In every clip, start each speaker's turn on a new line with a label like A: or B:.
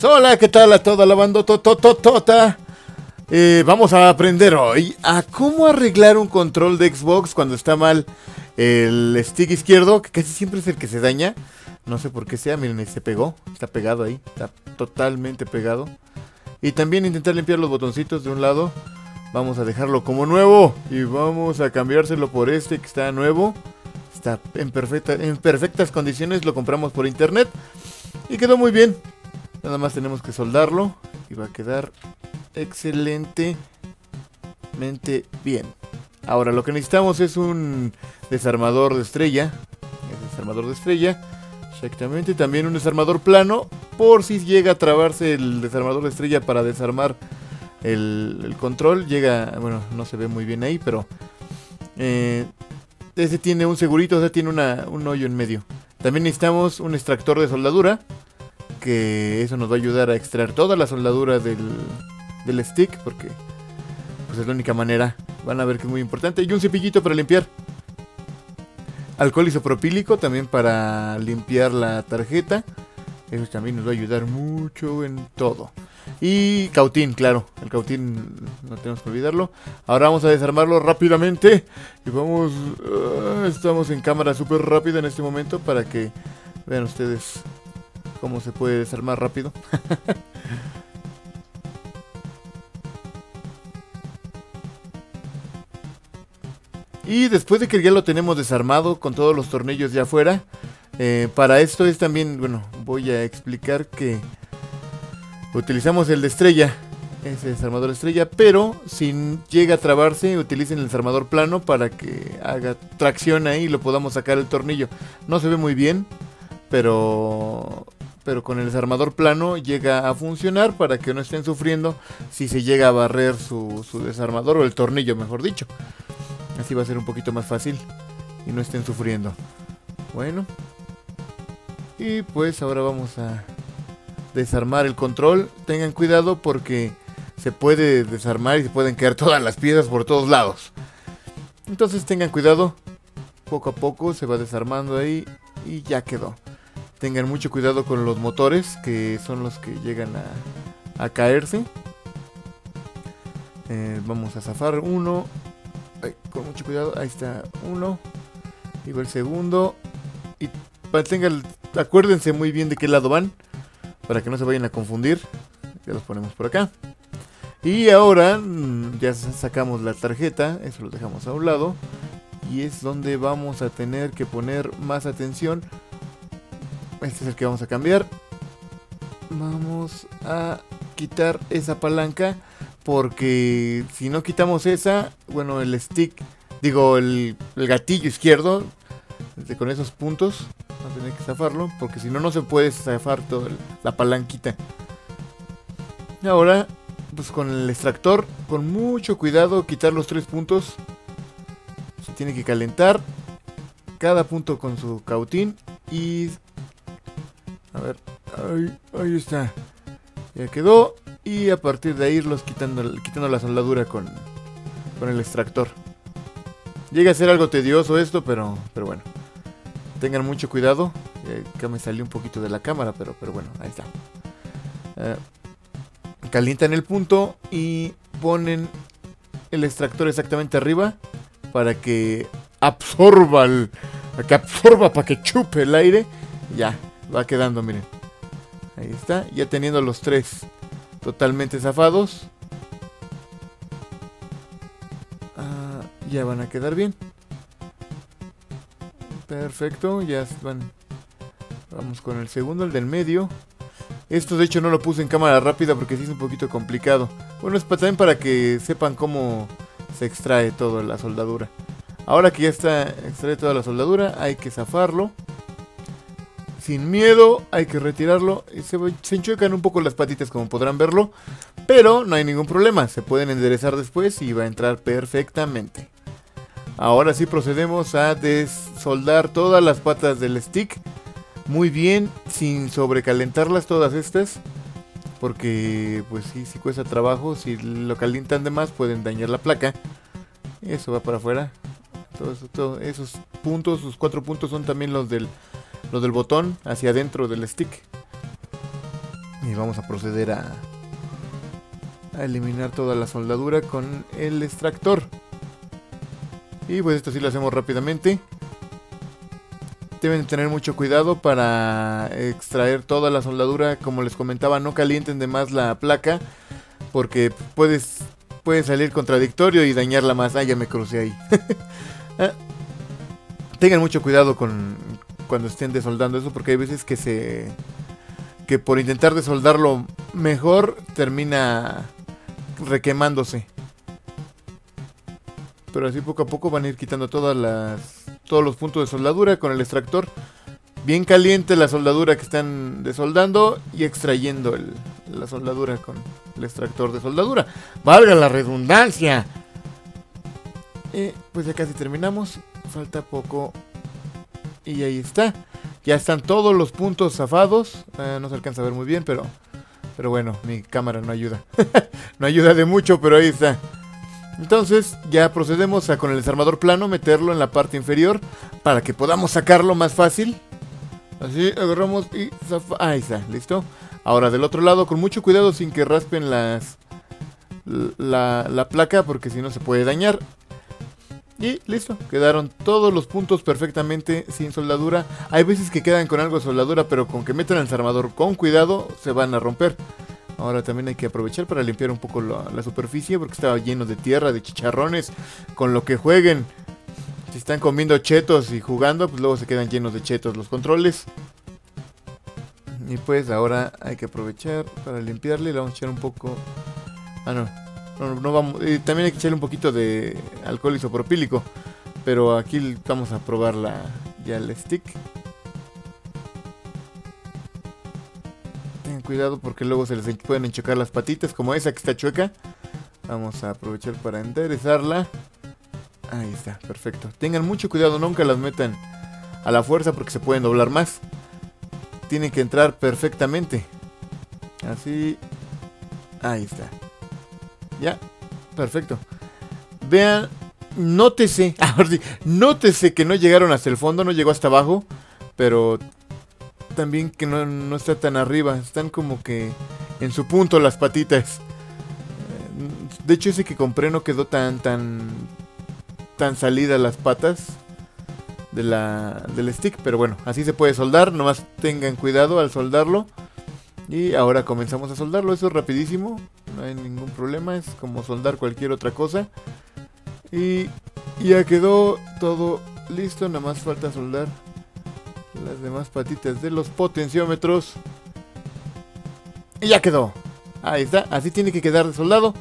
A: Hola, ¿qué tal a toda la banda tota? Vamos a aprender hoy a cómo arreglar un control de Xbox cuando está mal el stick izquierdo, que casi siempre es el que se daña. No sé por qué sea, miren, se pegó, está pegado ahí, está totalmente pegado. Y también intentar limpiar los botoncitos de un lado. Vamos a dejarlo como nuevo y vamos a cambiárselo por este que está nuevo. Está en perfectas condiciones, lo compramos por internet y quedó muy bien. Nada más tenemos que soldarlo y va a quedar excelentemente bien. Ahora lo que necesitamos es un desarmador de estrella. Exactamente, también un desarmador plano, por si llega a trabarse el desarmador de estrella para desarmar el control. Llega, bueno, no se ve muy bien ahí, pero ese tiene un segurito, o sea, tiene un hoyo en medio. También necesitamos un extractor de soldadura, que eso nos va a ayudar a extraer toda la soldadura del stick, porque pues es la única manera. Van a ver que es muy importante. Y un cepillito para limpiar. Alcohol isopropílico también para limpiar la tarjeta. Eso también nos va a ayudar mucho en todo. Y cautín, claro. El cautín no tenemos que olvidarlo. Ahora vamos a desarmarlo rápidamente. Y vamos... estamos en cámara súper rápida en este momento para que vean ustedes cómo se puede desarmar rápido. Y después de que ya lo tenemos desarmado con todos los tornillos ya afuera, para esto es también, bueno, voy a explicar que utilizamos el de estrella, ese desarmador estrella, pero si llega a trabarse, utilicen el desarmador plano para que haga tracción ahí y lo podamos sacar el tornillo. No se ve muy bien, pero con el desarmador plano llega a funcionar para que no estén sufriendo si se llega a barrer su desarmador, o el tornillo, mejor dicho. Así va a ser un poquito más fácil y no estén sufriendo. Bueno, y pues ahora vamos a desarmar el control. Tengan cuidado porque se puede desarmar y se pueden caer todas las piezas por todos lados. Entonces tengan cuidado. Poco a poco se va desarmando ahí y ya quedó. Tengan mucho cuidado con los motores, que son los que llegan a caerse. Vamos a zafar uno. Ay, con mucho cuidado, ahí está uno. Y va el segundo. Y acuérdense muy bien de qué lado van, para que no se vayan a confundir. Ya los ponemos por acá. Y ahora ya sacamos la tarjeta, eso lo dejamos a un lado. Y es donde vamos a tener que poner más atención. Este es el que vamos a cambiar. Vamos a quitar esa palanca, porque si no quitamos esa, bueno, el stick, digo, el gatillo izquierdo, con esos puntos, vamos a tener que zafarlo, porque si no, no se puede zafar toda la palanquita. Y ahora, pues con el extractor, con mucho cuidado, quitar los 3 puntos. Se tiene que calentar cada punto con su cautín y... a ver, ahí está. Ya quedó. Y a partir de ahí irlos quitando la soldadura con el extractor. Llega a ser algo tedioso esto, pero bueno. Tengan mucho cuidado. Acá me salió un poquito de la cámara, pero bueno, ahí está. Calientan el punto y ponen el extractor exactamente arriba para que absorba, para que chupe el aire. Ya, va quedando, miren. Ahí está, ya teniendo los 3 totalmente zafados. Ya van a quedar bien. Perfecto, ya van. Vamos con el segundo, el del medio. Esto de hecho no lo puse en cámara rápida porque sí es un poquito complicado. Bueno, es también para que sepan cómo se extrae toda la soldadura. Ahora que ya está extrae toda la soldadura, hay que zafarlo. Sin miedo, hay que retirarlo. Se enchuecan un poco las patitas, como podrán verlo, pero no hay ningún problema. Se pueden enderezar después y va a entrar perfectamente. Ahora sí procedemos a desoldar todas las patas del stick. Muy bien, sin sobrecalentarlas todas estas, porque pues sí cuesta trabajo. Si lo calientan de más pueden dañar la placa. Eso va para afuera. Todos esos puntos, sus 4 puntos son también los del botón hacia adentro del stick. Y vamos a proceder a eliminar toda la soldadura con el extractor. Y pues esto sí lo hacemos rápidamente. Deben tener mucho cuidado para extraer toda la soldadura. Como les comentaba, no calienten de más la placa, porque puede salir contradictorio y dañarla más. Ah, ya me crucé ahí. Tengan mucho cuidado cuando estén desoldando eso, porque hay veces que por intentar desoldarlo mejor termina requemándose. Pero así poco a poco van a ir quitando todos los puntos de soldadura con el extractor. Bien caliente la soldadura que están desoldando y extrayendo la soldadura con el extractor de soldadura. ¡Valga la redundancia! Pues ya casi terminamos. Falta poco. Y ahí está. Ya están todos los puntos zafados. No se alcanza a ver muy bien, pero bueno, mi cámara no ayuda. No ayuda de mucho, pero ahí está. Entonces ya procedemos a con el desarmador plano meterlo en la parte inferior para que podamos sacarlo más fácil. Así agarramos y ahí está, listo. Ahora del otro lado con mucho cuidado sin que raspen la placa, porque si no se puede dañar. Y listo, quedaron todos los puntos perfectamente sin soldadura. Hay veces que quedan con algo de soldadura, pero con que metan el desarmador con cuidado se van a romper. Ahora también hay que aprovechar para limpiar un poco la superficie, porque estaba lleno de tierra, de chicharrones. Con lo que jueguen, si están comiendo chetos y jugando, pues luego se quedan llenos de chetos los controles. Y pues ahora hay que aprovechar para limpiarle. Le vamos a echar un poco... No vamos... también hay que echarle un poquito de alcohol isopropílico. Pero aquí vamos a probar ya el stick. Cuidado porque luego se les pueden enchocar las patitas, como esa que está chueca. Vamos a aprovechar para enderezarla. Ahí está, perfecto. Tengan mucho cuidado, nunca las metan a la fuerza porque se pueden doblar más. Tienen que entrar perfectamente. Así. Ahí está. Ya, perfecto. Vean, nótese que no llegaron hasta el fondo, no llegó hasta abajo, pero también que no está tan arriba. Están como que en su punto las patitas. De hecho ese que compré no quedó tan salidas las patas del stick. Pero bueno, así se puede soldar. Nomás tengan cuidado al soldarlo. Y ahora comenzamos a soldarlo. Eso es rapidísimo, no hay ningún problema. Es como soldar cualquier otra cosa. Y ya quedó todo listo. Nada más falta soldar las demás patitas de los potenciómetros. Y ya quedó. Ahí está, así tiene que quedar de soldado.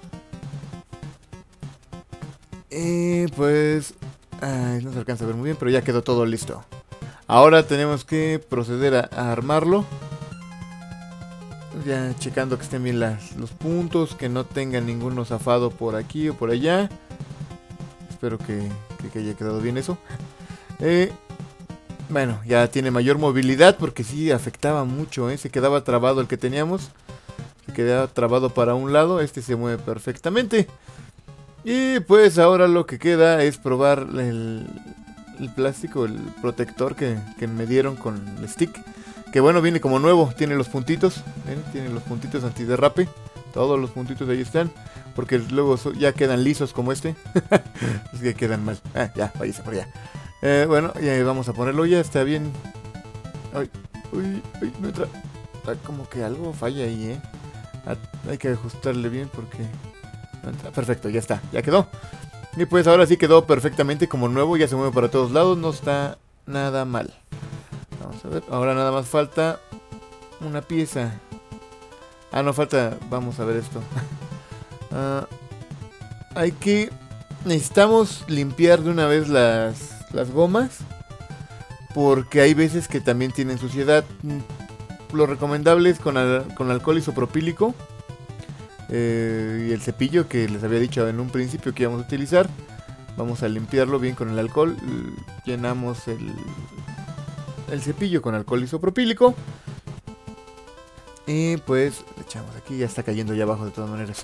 A: Pues no se alcanza a ver muy bien, pero ya quedó todo listo. Ahora tenemos que proceder a armarlo. Ya checando que estén bien los puntos, que no tengan ninguno zafado por aquí o por allá. Espero que haya quedado bien eso. Bueno, ya tiene mayor movilidad porque sí afectaba mucho, se quedaba trabado el que teníamos. Se quedaba trabado para un lado, este se mueve perfectamente. Y pues ahora lo que queda es probar el plástico, el protector que me dieron con el stick. Que bueno, viene como nuevo, tiene los puntitos, tiene los puntitos antiderrape. Todos los puntitos ahí están, porque luego ya quedan lisos como este. Es que quedan mal. Ya, váyase por allá. Bueno, ya vamos a ponerlo, ya está bien. Ay, uy, no entra. Como que algo falla ahí, hay que ajustarle bien porque no entra. Perfecto, ya está, ya quedó. Y pues ahora sí quedó perfectamente como nuevo, ya se mueve para todos lados, no está nada mal. Vamos a ver, ahora nada más falta una pieza. No falta, vamos a ver esto. Necesitamos limpiar de una vez las gomas, porque hay veces que también tienen suciedad. Lo recomendable es con alcohol isopropílico y el cepillo que les había dicho en un principio que íbamos a utilizar. Vamos a limpiarlo bien con el alcohol. Llenamos el cepillo con alcohol isopropílico y pues le echamos aquí. Ya está cayendo ya abajo de todas maneras.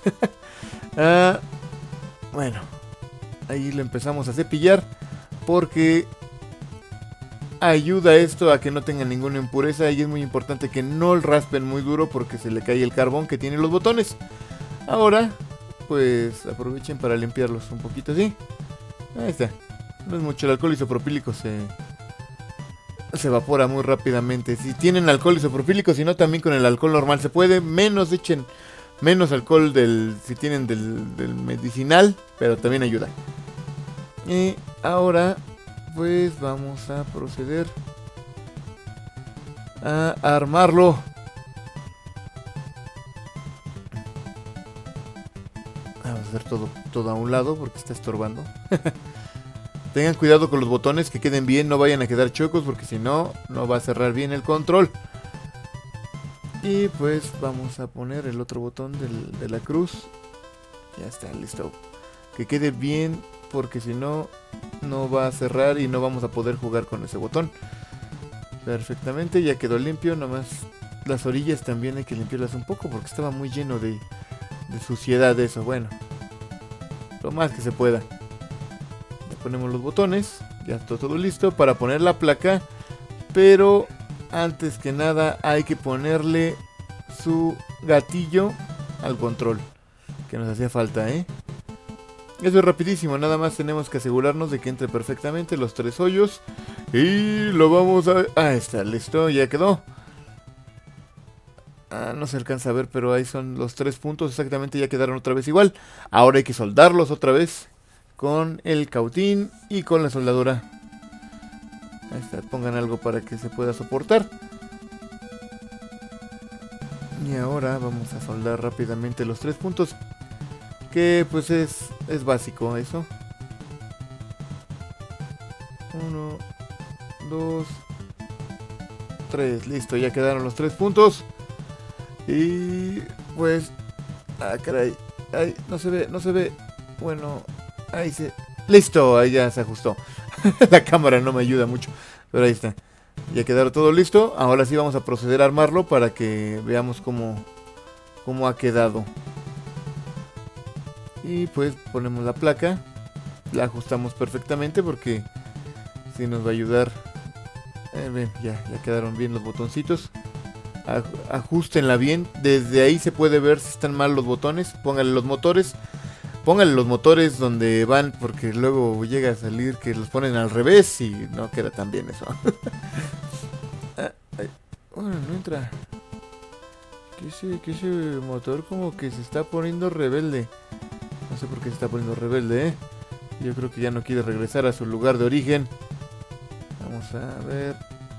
A: Bueno, ahí lo empezamos a cepillar porque ayuda esto a que no tengan ninguna impureza y es muy importante que no el raspen muy duro porque se le cae el carbón que tienen los botones. Ahora, pues aprovechen para limpiarlos un poquito así. Ahí está. No es mucho, el alcohol isopropílico se evapora muy rápidamente. Si tienen alcohol isopropílico, si no también con el alcohol normal se puede. Menos echen menos alcohol si tienen del medicinal, pero también ayuda. Y ahora pues vamos a proceder a armarlo. Vamos a hacer todo a un lado porque está estorbando. Tengan cuidado con los botones, que queden bien, no vayan a quedar chuecos porque si no, no va a cerrar bien el control. Y pues vamos a poner el otro botón de la cruz. Ya está, listo. Que quede bien porque si no, no va a cerrar y no vamos a poder jugar con ese botón. Perfectamente, ya quedó limpio. Nomás las orillas también hay que limpiarlas un poco porque estaba muy lleno de suciedad eso. Bueno, lo más que se pueda. Le ponemos los botones. Ya está todo listo para poner la placa. Pero antes que nada hay que ponerle su gatillo al control, que nos hacía falta, ¿eh? Eso es rapidísimo, nada más tenemos que asegurarnos de que entre perfectamente los 3 hoyos. Y lo vamos a... ahí está, listo, ya quedó. No se alcanza a ver, pero ahí son los 3 puntos exactamente, ya quedaron otra vez igual. Ahora hay que soldarlos otra vez con el cautín y con la soldadura. Ahí está, pongan algo para que se pueda soportar. Y ahora vamos a soldar rápidamente los 3 puntos. Que pues es básico eso. 1, 2, 3. Listo, ya quedaron los 3 puntos. Y pues... caray. Ay, no se ve. Bueno, ahí se... listo, ahí ya se ajustó. La cámara no me ayuda mucho, pero ahí está. Ya quedaron todo listo. Ahora sí vamos a proceder a armarlo para que veamos cómo ha quedado. Y pues ponemos la placa. La ajustamos perfectamente porque sí nos va a ayudar. Ven, ya quedaron bien los botoncitos. Ajustenla bien. Desde ahí se puede ver si están mal los botones. Pónganle los motores. Pónganle los motores donde van, porque luego llega a salir que los ponen al revés y no queda tan bien eso. Bueno, no entra. Que ese motor como que se está poniendo rebelde. No sé por qué se está poniendo rebelde, ¿eh? Yo creo que ya no quiere regresar a su lugar de origen. Vamos a ver.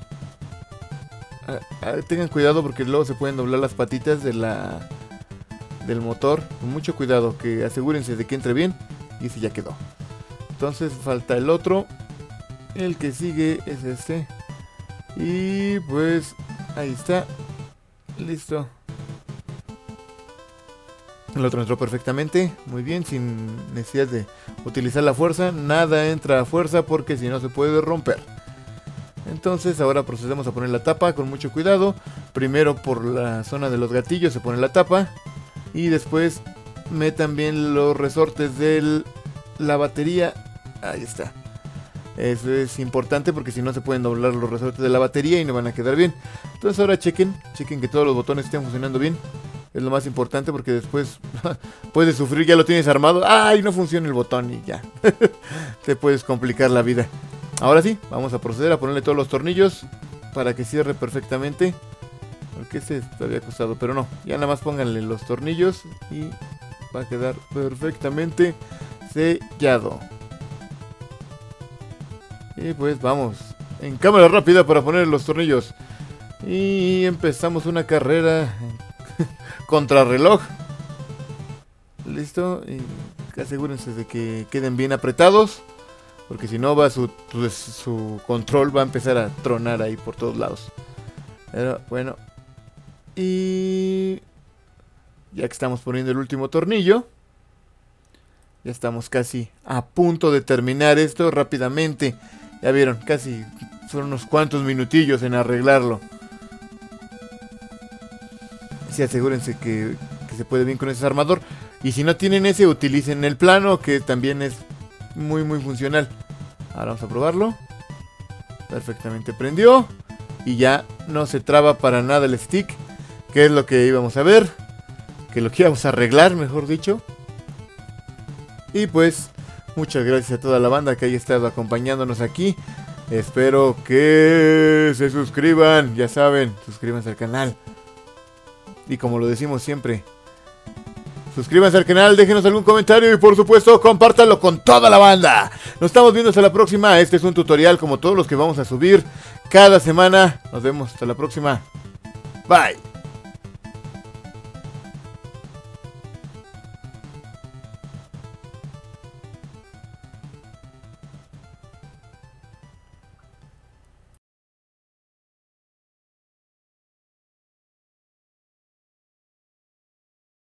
A: Tengan cuidado porque luego se pueden doblar las patitas del motor. Con mucho cuidado, que asegúrense de que entre bien. Y ese ya quedó. Entonces falta el otro. El que sigue es este. Y pues ahí está. Listo. El otro entró perfectamente. Muy bien, sin necesidad de utilizar la fuerza. Nada entra a fuerza porque si no se puede romper. Entonces ahora procedemos a poner la tapa con mucho cuidado. Primero por la zona de los gatillos se pone la tapa. Y después metan bien los resortes de la batería. Ahí está. Eso es importante porque si no se pueden doblar los resortes de la batería y no van a quedar bien. Entonces ahora chequen que todos los botones estén funcionando bien. Es lo más importante porque después puedes sufrir, ya lo tienes armado. ¡Ay! No funciona el botón y ya. Te puedes complicar la vida. Ahora sí, vamos a proceder a ponerle todos los tornillos para que cierre perfectamente. Porque ese había costado, pero no. Ya nada más pónganle los tornillos y va a quedar perfectamente sellado. Y pues vamos en cámara rápida para poner los tornillos. Y empezamos una carrera contrarreloj. Listo. Y asegúrense de que queden bien apretados. Porque si no va su control va a empezar a tronar ahí por todos lados. Pero bueno. Y ya que estamos poniendo el último tornillo. Ya estamos casi a punto de terminar esto rápidamente. Ya vieron, casi son unos cuantos minutillos en arreglarlo. Sí, asegúrense que se puede bien con ese armador. Y si no tienen ese, utilicen el plano, que también es muy funcional. Ahora vamos a probarlo. Perfectamente prendió. Y ya no se traba para nada el stick. Que es lo que íbamos a ver. Que lo que íbamos a arreglar, mejor dicho. Y pues, muchas gracias a toda la banda que haya estado acompañándonos aquí. Espero que se suscriban. Ya saben, suscríbanse al canal. Y como lo decimos siempre, suscríbanse al canal, déjenos algún comentario y por supuesto compártanlo con toda la banda. Nos estamos viendo hasta la próxima. Este es un tutorial como todos los que vamos a subir cada semana. Nos vemos hasta la próxima. Bye.